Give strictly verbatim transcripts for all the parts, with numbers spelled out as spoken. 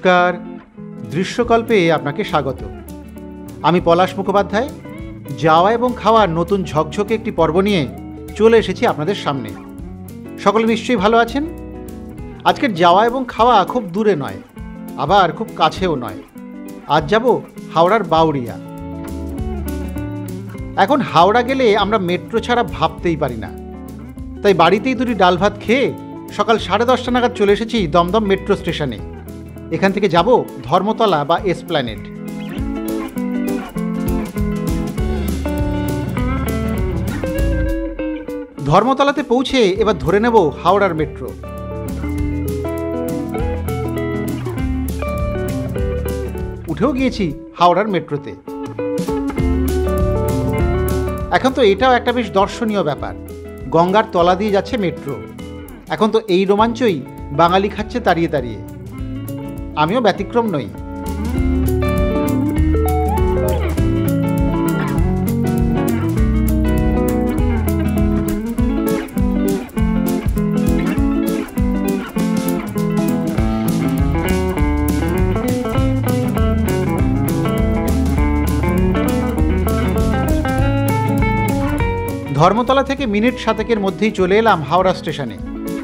নমস্কার, দৃশ্যকল্পে আপনাকে স্বাগত। আমি পলাশ মুখোপাধ্যায় যাওয়া এবং খাওয়ার নতুন ঝকঝকে একটি পর্ব নিয়ে চলে এসেছি আপনাদের সামনে। সকলে নিশ্চয়ই ভালো আছেন। আজকের যাওয়া এবং খাওয়া খুব দূরে নয়, আবার খুব কাছেও নয়। আজ যাব হাওড়ার বাউরিয়া। এখন হাওড়া গেলে আমরা মেট্রো ছাড়া ভাবতেই পারি না, তাই বাড়িতেই দুটি ডাল ভাত খেয়ে সকাল সাড়ে দশটা নাগাদ চলে এসেছি দমদম মেট্রো স্টেশনে। এখান থেকে যাব ধর্মতলা বা এসপ্ল্যানেড। ধর্মতলাতে পৌঁছে এবার ধরে নেব হাওড়ার মেট্রো। উঠেও গিয়েছি হাওড়ার মেট্রোতে। এখন তো এটাও একটা বেশ দর্শনীয় ব্যাপার, গঙ্গার তলা দিয়ে যাচ্ছে মেট্রো। এখন তো এই রোমাঞ্চই বাঙালি খাচ্ছে তাড়িয়ে তাড়িয়ে। আমিও ব্যতিক্রম নই। ধর্মতলা থেকে মিনিট সাতেকের মধ্যেই চলে এলাম হাওড়া স্টেশনে।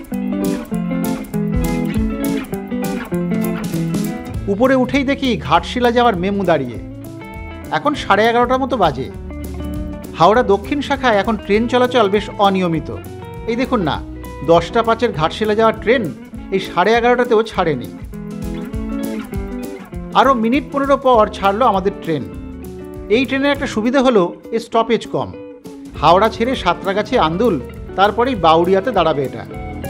উপরে উঠেই দেখি ঘাটশিলা যাওয়ার মেমু দাঁড়িয়ে। এখন সাড়ে এগারোটার মতো বাজে। হাওড়া দক্ষিণ শাখায় এখন ট্রেন চলাচল বেশ অনিয়মিত। এই দেখুন না, দশটা পাঁচের ঘাটশিলা যাওয়ার ট্রেন এই সাড়ে এগারোটাতেও ছাড়েনি। আরও মিনিট পনেরো পর ছাড়লো আমাদের ট্রেন। এই ট্রেনের একটা সুবিধা হলো এর স্টপেজ কম। হাওড়া ছেড়ে সাঁতরাগাছি আন্দুল, তারপরেই বাউরিয়াতে দাঁড়াবে এটা।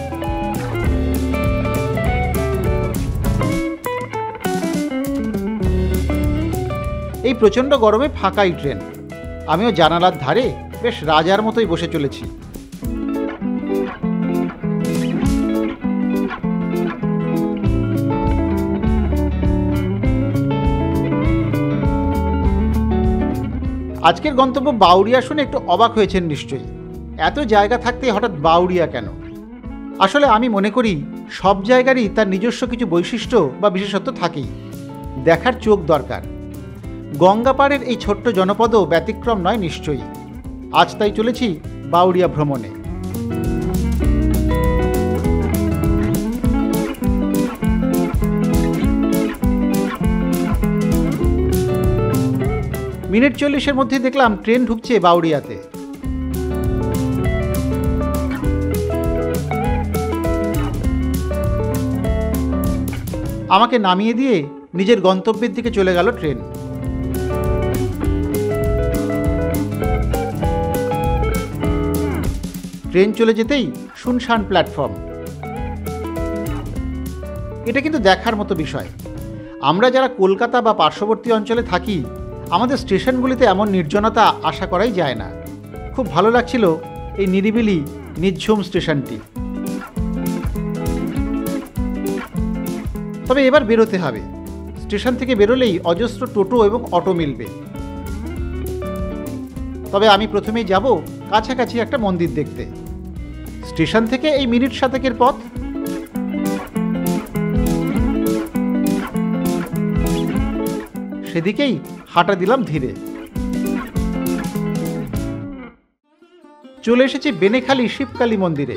এই প্রচণ্ড গরমে ফাঁকাই ট্রেন। আমিও জানালার ধারে বেশ রাজার মতোই বসে চলেছি। আজকের গন্তব্য বাউরিয়া শুনে একটু অবাক হয়েছেন নিশ্চয়ই। এত জায়গা থাকতে হঠাৎ বাউরিয়া কেন? আসলে আমি মনে করি সব জায়গারই তার নিজস্ব কিছু বৈশিষ্ট্য বা বিশেষত্ব থাকেই, দেখার চোখ দরকার। গঙ্গাপাড়ের এই ছোট্ট জনপদও ব্যতিক্রম নয় নিশ্চয়ই। আজ তাই চলেছি বাউরিয়া ভ্রমণে। মিনিট চল্লিশের মধ্যে দেখলাম ট্রেন ঢুকছে বাউরিয়াতে। আমাকে নামিয়ে দিয়ে নিজের গন্তব্যের দিকে চলে গেল ট্রেন। ট্রেন চলে যেতেই শুনশান প্ল্যাটফর্ম। এটা কিন্তু দেখার মতো বিষয়। আমরা যারা কলকাতা বা পার্শ্ববর্তী অঞ্চলে থাকি, আমাদের স্টেশনগুলিতে এমন নির্জনতা আশা করাই যায় না। খুব ভালো লাগছিল এই নিরিবিলি নিঝুম স্টেশনটি। তবে এবার বেরোতে হবে। স্টেশন থেকে বেরোলেই অজস্র টোটো এবং অটো মিলবে। তবে আমি প্রথমেই যাব কাছাকাছি একটা মন্দির দেখতে। স্টেশন থেকে এই মিনিট সাতেকের পথ। সেদিকেই হাঁটা দিলাম ধীরে। চলে এসেছি বেনেখালি শিবকালী মন্দিরে।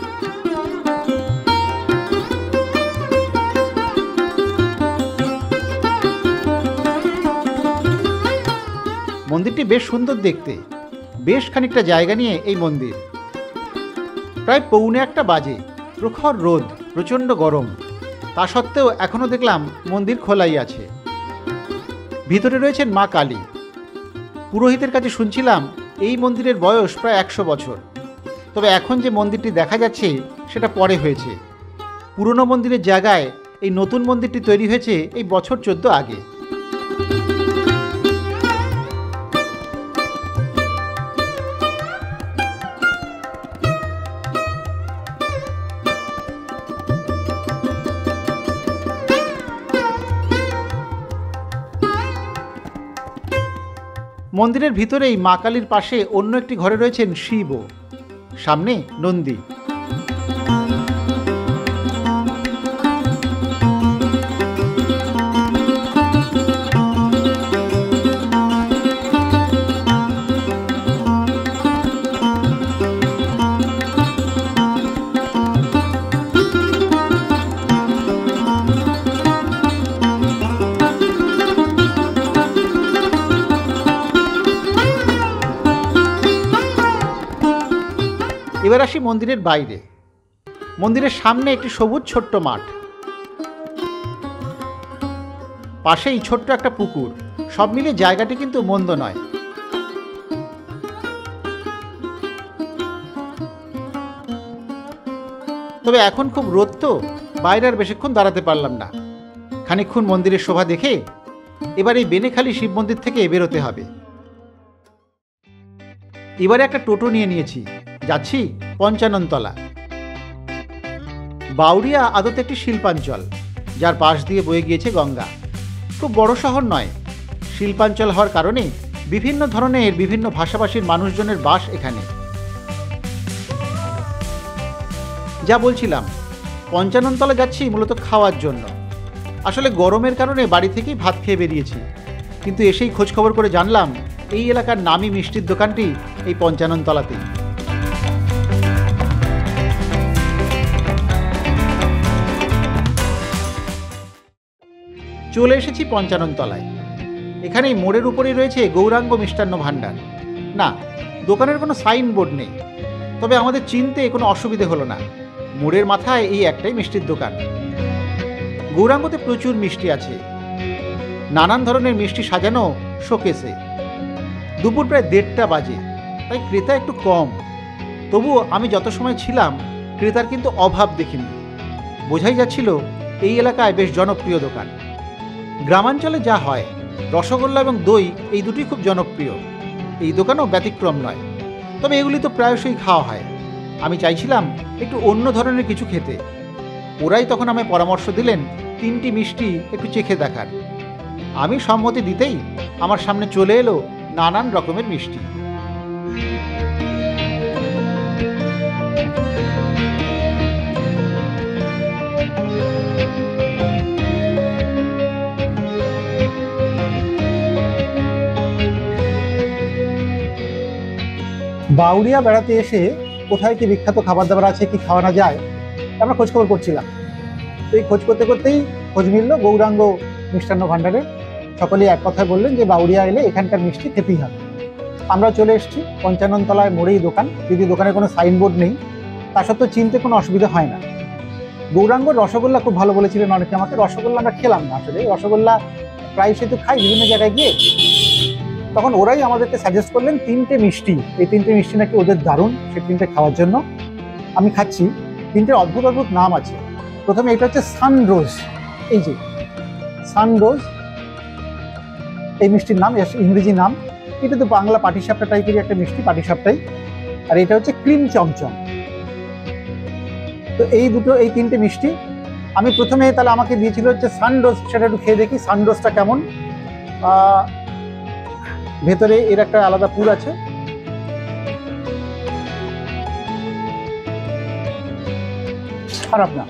মন্দিরটি বেশ সুন্দর দেখতে। বেশ খানিকটা জায়গা নিয়ে এই মন্দির। প্রায় পৌনে একটা বাজে। প্রখর রোদ, প্রচণ্ড গরম। তা সত্ত্বেও এখনও দেখলাম মন্দির খোলাই আছে। ভিতরে রয়েছেন মা কালী। পুরোহিতের কাছে শুনছিলাম এই মন্দিরের বয়স প্রায় একশো বছর। তবে এখন যে মন্দিরটি দেখা যাচ্ছে সেটা পরে হয়েছে। পুরনো মন্দিরের জায়গায় এই নতুন মন্দিরটি তৈরি হয়েছে এই বছর চোদ্দ আগে। মন্দিরের ভিতরেই মা কালীর পাশে অন্য একটি ঘরে রয়েছেন শিব, সামনে নন্দী। এবার আসি মন্দিরের বাইরে। মন্দিরের সামনে একটি সবুজ ছোট্ট মাঠ, পাশেই ছোট্ট একটা পুকুর। সব মিলে জায়গাটি কিন্তু মন্দ নয়। তবে এখন খুব রোদ, তো বাইরে আর বেশিক্ষণ দাঁড়াতে পারলাম না। খানিকক্ষণ মন্দিরের শোভা দেখে এবার এই বেনেখালি শিব মন্দির থেকে বেরোতে হবে। এবারে একটা টোটো নিয়ে নিয়েছি, যাচ্ছি পঞ্চাননতলা। বাউরিয়া আদতে একটি শিল্পাঞ্চল, যার পাশ দিয়ে বয়ে গিয়েছে গঙ্গা। খুব বড় শহর নয়, শিল্পাঞ্চল হওয়ার কারণে বিভিন্ন ধরনের বিভিন্ন ভাষাভাষীর মানুষজনের বাস এখানে। যা বলছিলাম, পঞ্চাননতলা যাচ্ছি মূলত খাওয়ার জন্য। আসলে গরমের কারণে বাড়ি থেকেই ভাত খেয়ে বেরিয়েছি, কিন্তু এসেই খোঁজখবর করে জানলাম এই এলাকার নামি মিষ্টির দোকানটি এই পঞ্চাননতলাতেই। চলে এসেছি পঞ্চাননতলায়। এখানে মোড়ের উপরেই রয়েছে গৌরাঙ্গ মিষ্টান্ন ভাণ্ডার। না, দোকানের কোনো সাইনবোর্ড নেই, তবে আমাদের চিনতে কোনো অসুবিধে হলো না। মোড়ের মাথায় এই একটাই মিষ্টির দোকান। গৌরাঙ্গতে প্রচুর মিষ্টি আছে, নানান ধরনের মিষ্টি সাজানো শোকেসে। দুপুর প্রায় দেড়টা বাজে, তাই ক্রেতা একটু কম। তবুও আমি যত সময় ছিলাম ক্রেতার কিন্তু অভাব দেখিনি। বোঝাই যাচ্ছিল এই এলাকায় বেশ জনপ্রিয় দোকান। গ্রামাঞ্চলে যা হয়, রসগোল্লা এবং দই এই দুটি খুব জনপ্রিয়। এই দোকানও ব্যতিক্রম নয়, তবে এগুলি তো প্রায়শই খাওয়া হয়। আমি চাইছিলাম একটু অন্য ধরনের কিছু খেতে। ওরাই তখন আমায় পরামর্শ দিলেন তিনটি মিষ্টি একটু চেখে দেখার। আমি সম্মতি দিতেই আমার সামনে চলে এলো নানান রকমের মিষ্টি। বাউরিয়া বেড়াতে এসে কোথায় কি বিখ্যাত খাবার দাবার আছে, কি খাওয়ানো যায়, আমরা খোঁজখবর করছিলাম। তো এই খোঁজ করতে করতেই খোঁজ মিলল গৌরাঙ্গ মিষ্টান্ন ভাণ্ডারে। সকলেই এক কথায় বললেন যে বাউরিয়া এলে এখানকার মিষ্টি খেতেই হবে। আমরা চলে এসেছি পঞ্চাননতলায়, মোড়েই দোকান। যদি দোকানে কোনো সাইনবোর্ড নেই, তা সত্ত্বেও চিনতে কোনো অসুবিধা হয় না। গৌরাঙ্গ রসগোল্লা খুব ভালো বলেছিলেন অনেকে আমাকে। রসগোল্লা আমরা খেলাম না, আসলে রসগোল্লা প্রায়শই তো খাই বিভিন্ন জায়গায় গিয়ে। তখন ওরাই আমাদেরকে সাজেস্ট করলেন তিনটে মিষ্টি, এই তিনটে মিষ্টি নাকি ওদের দারুণ, সেই তিনটে খাওয়ার জন্য। আমি খাচ্ছি। তিনটে অদ্ভুত অদ্ভুত নাম আছে। প্রথমে এটা হচ্ছে সানরোজ, এই যে সানরোজ এই মিষ্টির নাম, ইংরেজি নাম। এটা তো বাংলা পাটিসাপটা টাইপেরই একটা মিষ্টি, পাটিসাপটাই। আর এটা হচ্ছে ক্রিম চমচম। তো এই দুটো, এই তিনটে মিষ্টি আমি প্রথমে, তাহলে আমাকে দিয়েছিল হচ্ছে সানরোজ, সেটা একটু খেয়ে দেখি সানরোজটা কেমন। ভেতরে এর একটা আলাদা পুর আছে। খারাপ না,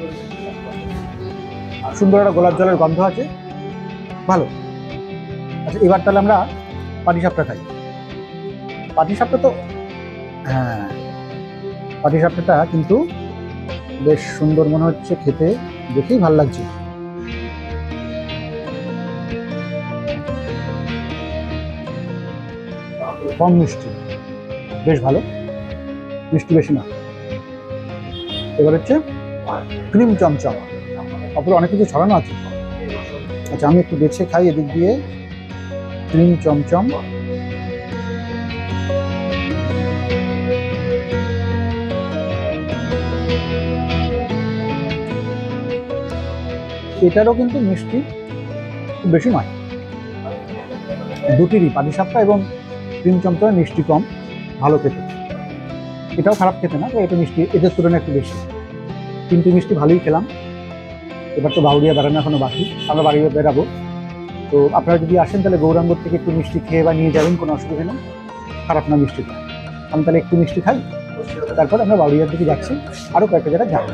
সুন্দর একটা গোলাপ জলের গন্ধ আছে, ভালো। আচ্ছা, এবার তাহলে আমরা পাটিসাপটা খাই। পাটিসাপটা তো, হ্যাঁ, পাটিসাপটাটা কিন্তু বেশ সুন্দর মনে হচ্ছে খেতে, দেখেই ভালো লাগছে। কম মিষ্টি, বেশ ভালো, মিষ্টি বেশি না। এবার হচ্ছে ক্রিম চমচম, তারপরে অনেক কিছু ছড়ানো আছে। আচ্ছা, আমি একটু বেছে খাই এদিক দিয়ে। ক্রিম চমচম, এটারও কিন্তু মিষ্টি খুব বেশি নয়, দুটিরই, পাটিসাপটা এবং ক্রিম চমচমের মিষ্টি কম, ভালো খেতে। এটাও খারাপ খেতে না, তো এটা মিষ্টি এদের তুলনায় একটু বেশি। তিনটি মিষ্টি ভালোই খেলাম। এবার তো বাউরিয়া বেড়ানো এখনো বাকি, আমরা বাড়ি বেরাবো। তো আপনারা যদি আসেন তাহলে গৌরাঙ্গ থেকে একটু মিষ্টি খেয়ে বা নিয়ে যাবেন, কোনো অসুবিধা নেই, খারাপ না মিষ্টিটা। আমি তাহলে একটু মিষ্টি খাই, তারপর আমরা বাউরিয়ার দিকে যাচ্ছি, আরও কয়েকটা জায়গায় যাবো।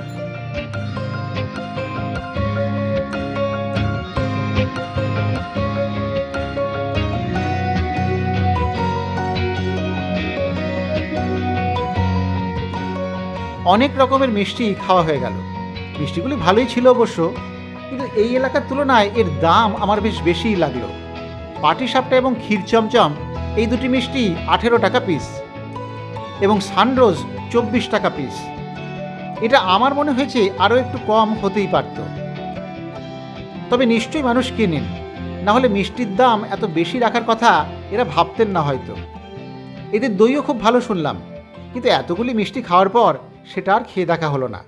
অনেক রকমের মিষ্টি খাওয়া হয়ে গেল। মিষ্টিগুলি ভালোই ছিল অবশ্য, কিন্তু এই এলাকার তুলনায় এর দাম আমার বেশ বেশিই লাগলো। পাটিসাপটা এবং ক্ষীর চমচম এই দুটি মিষ্টি আঠেরো টাকা পিস, এবং সানরোজ চব্বিশ টাকা পিস। এটা আমার মনে হয়েছে আরও একটু কম হতেই পারত। তবে নিশ্চয়ই মানুষ কেনেন, না হলে মিষ্টির দাম এত বেশি রাখার কথা এরা ভাবতেন না হয়তো। এদের দইও খুব ভালো শুনলাম, কিন্তু এতগুলি মিষ্টি খাওয়ার পর সেটা আর খেয়ে দেখা হলো না।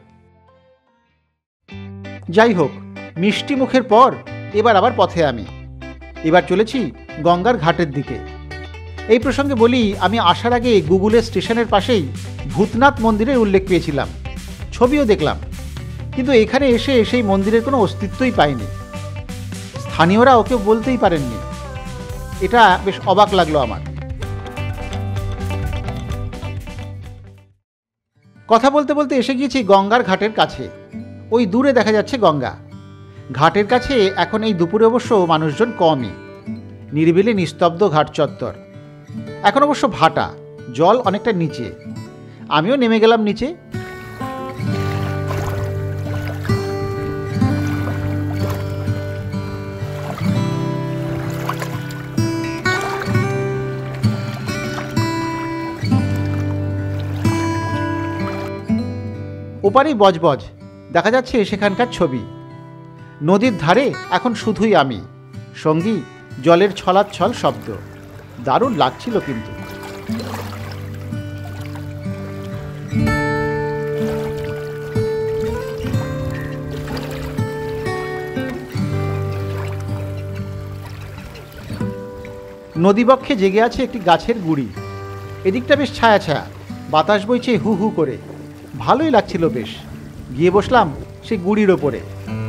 যাই হোক, মিষ্টি মুখের পর এবার আবার পথে আমি। এবার চলেছি গঙ্গার ঘাটের দিকে। এই প্রসঙ্গে বলি, আমি আসার আগে গুগলের স্টেশনের পাশেই ভূতনাথ মন্দিরের উল্লেখ পেয়েছিলাম, ছবিও দেখলাম, কিন্তু এখানে এসে সেই মন্দিরের কোনো অস্তিত্বই পাইনি। স্থানীয়রা ওকে বলতেই পারেননি। এটা বেশ অবাক লাগলো আমার। কথা বলতে বলতে এসে গিয়েছি গঙ্গার ঘাটের কাছে। ওই দূরে দেখা যাচ্ছে গঙ্গা। ঘাটের কাছে এখন এই দুপুরে অবশ্য মানুষজন কমই, নিরিবিলি নিস্তব্ধ ঘাট চত্বর। এখন অবশ্য ভাটা, জল অনেকটা নিচে। আমিও নেমে গেলাম নিচে। ওপারেই বজবজ দেখা যাচ্ছে সেখানকার ছবি। নদীর ধারে এখন শুধুই আমি, সঙ্গী জলের ছলাচ্ছল শব্দ। দারুণ লাগছিল কিন্তু। নদীবক্ষে জেগে আছে একটি গাছের গুড়ি। এদিকটা বেশ ছায়া ছায়া, বাতাস বইছে হু হু করে। ভালোই লাগছিল বেশ। গিয়ে বসলাম সেই গুড়ির ওপরে।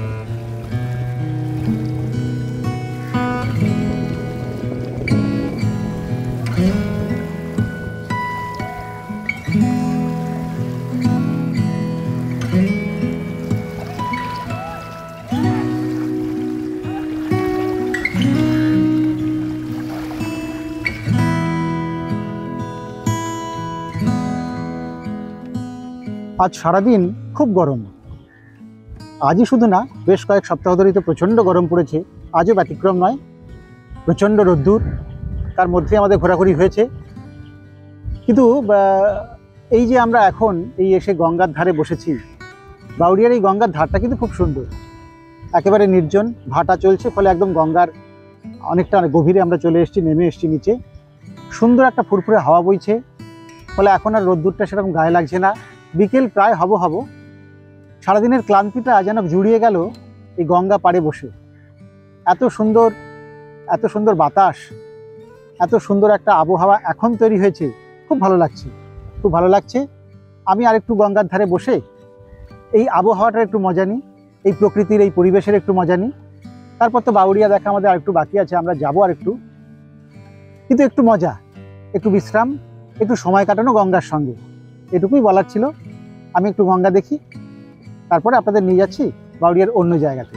আজ সারাদিন খুব গরম। আজই শুধু না, বেশ কয়েক সপ্তাহ ধরেই তো প্রচণ্ড গরম পড়েছে। আজও ব্যতিক্রম নয়, প্রচণ্ড রোদ্দুর। তার মধ্যে আমাদের ঘোরাঘুরি হয়েছে। কিন্তু এই যে আমরা এখন এই এসে গঙ্গার ধারে বসেছি, বাউরিয়ার এই গঙ্গার ধারটা কিন্তু খুব সুন্দর, একেবারে নির্জন। ভাটা চলছে, ফলে একদম গঙ্গার অনেকটা গভীরে আমরা চলে এসেছি, নেমে এসেছি নিচে। সুন্দর একটা ফুরফুরে হাওয়া বইছে, ফলে এখন আর রোদ্দুরটা সেরকম গায়ে লাগছে না। বিকেল প্রায় হব হব। সারাদিনের ক্লান্তিটা যেন জুড়িয়ে গেল এই গঙ্গা পাড়ে বসে। এত সুন্দর, এত সুন্দর বাতাস, এত সুন্দর একটা আবহাওয়া এখন তৈরি হয়েছে। খুব ভালো লাগছে, খুব ভালো লাগছে। আমি আরেকটু গঙ্গার ধারে বসে এই আবহাওয়াটার একটু মজা নিই, এই প্রকৃতির এই পরিবেশের একটু মজা নিই। তারপর তো বাউরিয়া দেখা আমাদের আরেকটু বাকি আছে, আমরা যাবো আরেকটু। কিন্তু একটু মজা, একটু বিশ্রাম, একটু সময় কাটানো গঙ্গার সঙ্গে, এটুকুই বলার ছিল। আমি একটু গঙ্গা দেখি, তারপরে আপনাদের নিয়ে যাচ্ছি বাউরিয়ার অন্য জায়গাতে।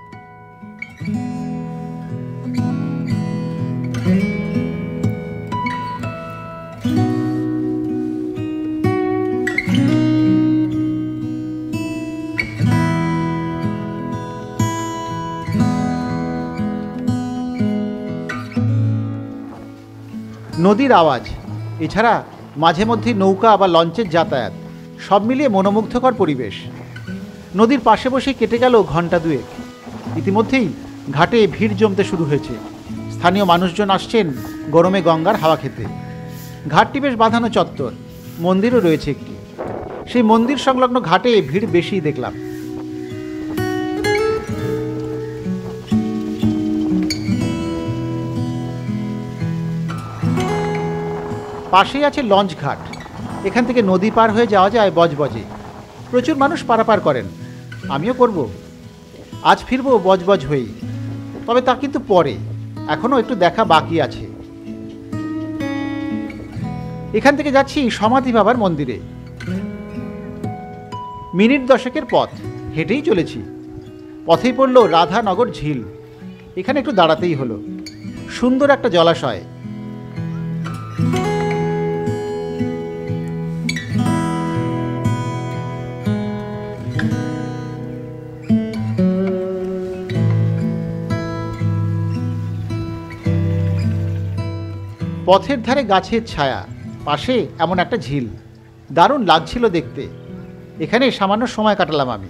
নদীর আওয়াজ, এছাড়া মাঝে মধ্যে নৌকা বা লঞ্চের যাতায়াত, সব মিলিয়ে মনোমুগ্ধকর পরিবেশ। নদীর পাশে বসে কেটে গেল ঘন্টা দুয়েক। ইতিমধ্যেই ঘাটে ভিড় জমতে শুরু হয়েছে। স্থানীয় মানুষজন আসছেন গরমে গঙ্গার হাওয়া খেতে। ঘাটটি বেশ বাঁধানো চত্বর, মন্দিরও রয়েছে একটি। সেই মন্দির সংলগ্ন ঘাটে ভিড় বেশিই দেখলাম। পাশেই আছে লঞ্চ ঘাট। এখান থেকে নদী পার হয়ে যাওয়া যায় বজবজে। প্রচুর মানুষ পারাপার করেন, আমিও করব। আজ ফিরবো বজবজ হয়েই, তবে তা কিন্তু পরে, এখনও একটু দেখা বাকি আছে। এখান থেকে যাচ্ছি সমাধি বাবার মন্দিরে। মিনিট দশেকের পথ, হেঁটেই চলেছি। পথেই পড়ল রাধানগর ঝিল। এখানে একটু দাঁড়াতেই হলো। সুন্দর একটা জলাশয়। পথের ধারে গাছের ছায়া, পাশে এমন একটা ঝিল। দারুণ লাগছিল দেখতে। এখানে সামান্য সময় কাটালাম আমি।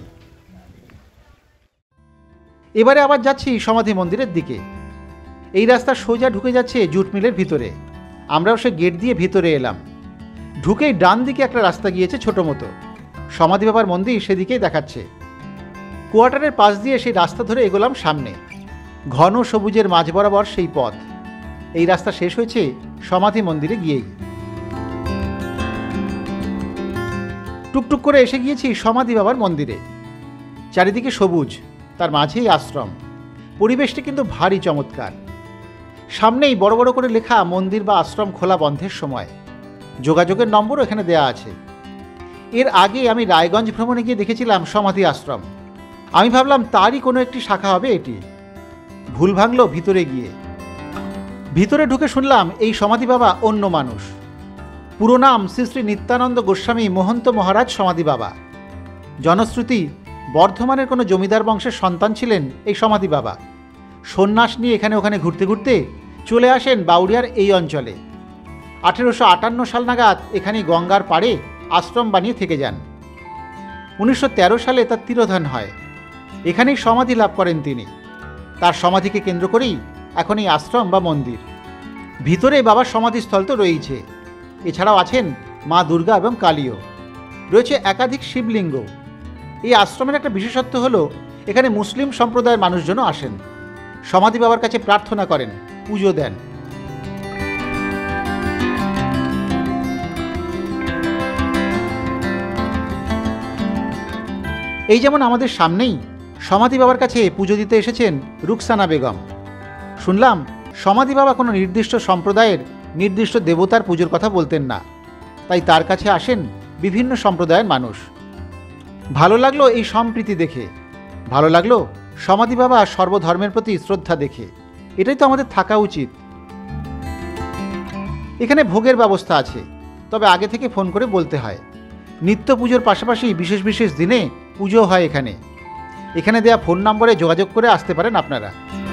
এবারে আবার যাচ্ছি সমাধি মন্দিরের দিকে। এই রাস্তা সোজা ঢুকে যাচ্ছে জুট মিলের ভিতরে। আমরাও সে গেট দিয়ে ভিতরে এলাম। ঢুকেই ডান দিকে একটা রাস্তা গিয়েছে ছোট মতো। সমাধি বাবার মন্দির সেদিকেই দেখাচ্ছে। কোয়ার্টারের পাশ দিয়ে সেই রাস্তা ধরে এগোলাম সামনে। ঘন সবুজের মাঝ বরাবর সেই পথ। এই রাস্তা শেষ হয়েছে সমাধি মন্দিরে গিয়েই। টুকটুক করে এসে গিয়েছি সমাধি বাবার মন্দিরে। চারিদিকে সবুজ, তার মাঝেই আশ্রম। পরিবেশটি কিন্তু ভারী চমৎকার। সামনেই বড় বড় করে লেখা মন্দির বা আশ্রম খোলা বন্ধের সময়। যোগাযোগের নম্বরও এখানে দেয়া আছে। এর আগে আমি রায়গঞ্জ ভ্রমণে গিয়ে দেখেছিলাম সমাধি আশ্রম। আমি ভাবলাম তারই কোনো একটি শাখা হবে এটি। ভুল ভাঙল ভিতরে গিয়ে। ভিতরে ঢুকে শুনলাম এই সমাধি বাবা অন্য মানুষ। পুরো নাম শ্রী শ্রী নিত্যানন্দ গোস্বামী মহন্ত মহারাজ সমাধি বাবা। জনশ্রুতি বর্ধমানের কোনো জমিদার বংশের সন্তান ছিলেন এই সমাধি বাবা। সন্ন্যাস নিয়ে এখানে ওখানে ঘুরতে ঘুরতে চলে আসেন বাউরিয়ার এই অঞ্চলে। আঠেরোশো আটান্ন সাল নাগাদ এখানেই গঙ্গার পাড়ে আশ্রম বানিয়ে থেকে যান। উনিশশো তেরো সালে তার তিরোধান হয়। এখানেই সমাধি লাভ করেন তিনি। তার সমাধিকে কেন্দ্র করেই এখন এই আশ্রম বা মন্দির। ভিতরে বাবার সমাধিস্থল তো রয়েছে, এছাড়াও আছেন মা দুর্গা এবং কালীও। রয়েছে একাধিক শিবলিঙ্গ। এই আশ্রমের একটা বিশেষত্ব হলো এখানে মুসলিম সম্প্রদায়ের মানুষজনও আসেন, সমাধি বাবার কাছে প্রার্থনা করেন, পুজো দেন। এই যেমন আমাদের সামনেই সমাধি বাবার কাছে পুজো দিতে এসেছেন রুকসানা বেগম। শুনলাম সমাধি বাবা কোনো নির্দিষ্ট সম্প্রদায়ের নির্দিষ্ট দেবতার পুজোর কথা বলতেন না, তাই তার কাছে আসেন বিভিন্ন সম্প্রদায়ের মানুষ। ভালো লাগলো এই সম্প্রীতি দেখে। ভালো লাগলো সমাধি বাবা সর্বধর্মের প্রতি শ্রদ্ধা দেখে। এটাই তো আমাদের থাকা উচিত। এখানে ভোগের ব্যবস্থা আছে, তবে আগে থেকে ফোন করে বলতে হয়। নিত্য পুজোর পাশাপাশি বিশেষ বিশেষ দিনে পুজো হয় এখানে। এখানে দেয়া ফোন নম্বরে যোগাযোগ করে আসতে পারেন আপনারা।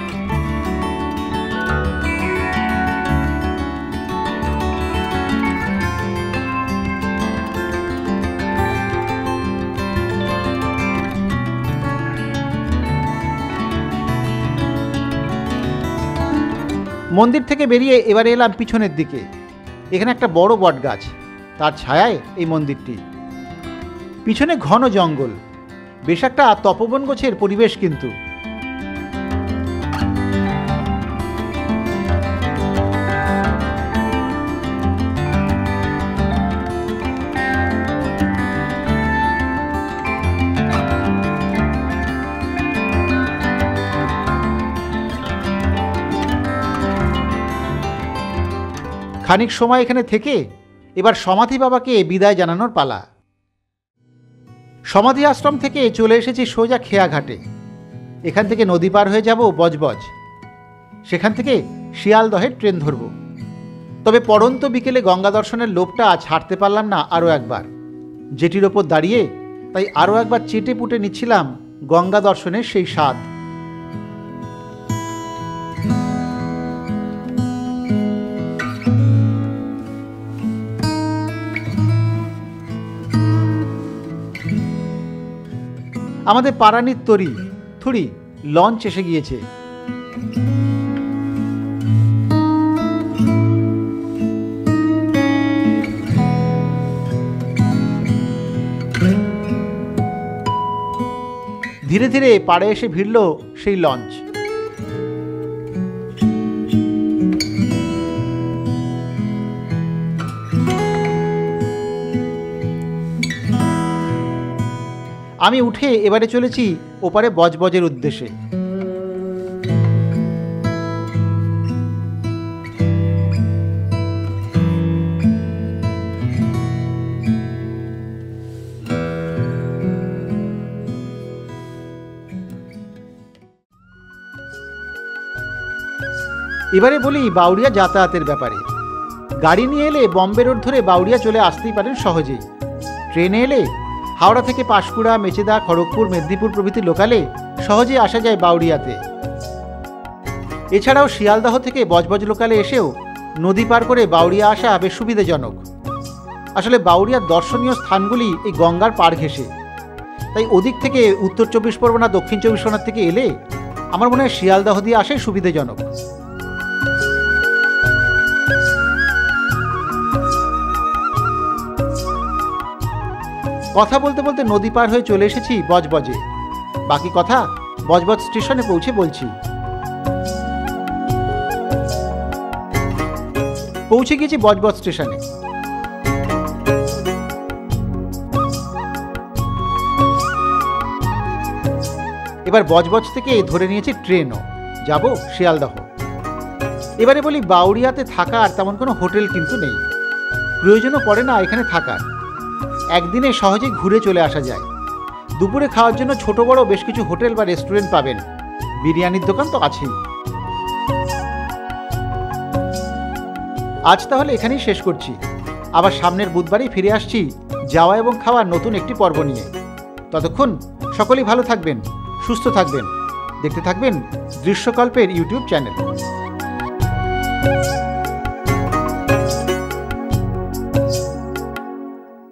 মন্দির থেকে বেরিয়ে এবারে এলাম পিছনের দিকে। এখানে একটা বড় বট গাছ, তার ছায়ায় এই মন্দিরটি। পিছনে ঘন জঙ্গল, বেশ একটা তপবন গোছের পরিবেশ কিন্তু। খানিক সময় এখানে থেকে এবার সমাধি বাবাকে বিদায় জানানোর পালা। সমাধি আশ্রম থেকে চলে এসেছি সোজা খেয়াঘাটে। এখান থেকে নদী পার হয়ে যাব বজবজ। সেখান থেকে শিয়ালদহের ট্রেন ধরব। তবে পড়ন্ত বিকেলে গঙ্গা দর্শনের লোভটা ছাড়তে পারলাম না আরও একবার। জেটির ওপর দাঁড়িয়ে তাই আরও একবার চেটে পুটে নিচ্ছিলাম গঙ্গা দর্শনের সেই স্বাদ। আমাদের পারানির তরি থুড়ি লঞ্চ এসে গিয়েছে। ধীরে ধীরে পাড়ে এসে ভিড়ল সেই লঞ্চ। আমি উঠে এবারে চলেছি ওপারে বজবজের উদ্দেশ্যে। এবারে বলি বাউরিয়া যাতায়াতের ব্যাপারে। গাড়ি নিয়ে এলে বম্বে রোড ধরে বাউরিয়া চলে আসতেই পারেন সহজেই। ট্রেনে এলে হাওড়া থেকে পাঁশকুড়া, মেচেদা, খড়গপুর, মেদিনীপুর প্রভৃতি লোকালে সহজেই আসা যায় বাউরিয়াতে। এছাড়াও শিয়ালদহ থেকে বজবজ লোকালে এসেও নদী পার করে বাউরিয়া আসা বেশ সুবিধাজনক। আসলে বাউরিয়ার দর্শনীয় স্থানগুলি এই গঙ্গার পাড় ঘেঁষে, তাই ওদিক থেকে উত্তর চব্বিশ পরগনা দক্ষিণ চব্বিশ পরগনা থেকে এলে আমার মনে হয় শিয়ালদহ দিয়ে আসাই সুবিধাজনক। কথা বলতে বলতে নদী পার হয়ে চলে এসেছি বজবজে। বাকি কথা বজবজ স্টেশনে পৌঁছে বলছি। পৌঁছে গেছি বজবজ স্টেশনে। এবার বজবজ থেকে ধরে নিয়েছি ট্রেনও, যাব শিয়ালদহ। এবারে বলি, বাউরিয়াতে থাকার তেমন কোনো হোটেল কিন্তু নেই, প্রয়োজনও পড়ে না এখানে থাকার। একদিনে সহজেই ঘুরে চলে আসা যায়। দুপুরে খাওয়ার জন্য ছোট বড় বেশ কিছু হোটেল বা রেস্টুরেন্ট পাবেন, বিরিয়ানির দোকান তো আছেই। আজ তাহলে এখানেই শেষ করছি। আবার সামনের বুধবারই ফিরে আসছি যাওয়া এবং খাওয়ার নতুন একটি পর্ব নিয়ে। ততক্ষণ সকলেই ভালো থাকবেন, সুস্থ থাকবেন, দেখতে থাকবেন দৃশ্যকল্পের ইউটিউব চ্যানেল।